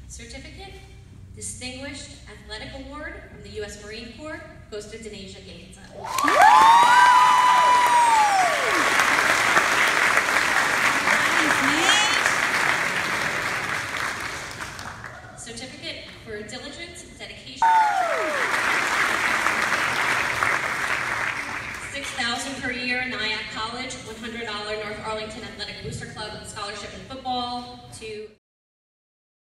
Certificate, Distinguished Athletic Award from the U.S. Marine Corps goes to Denaijah. Certificate for diligence and dedication. $6,000 per year, Nyack College, $100 North Arlington Athletic Booster Club scholarship in football to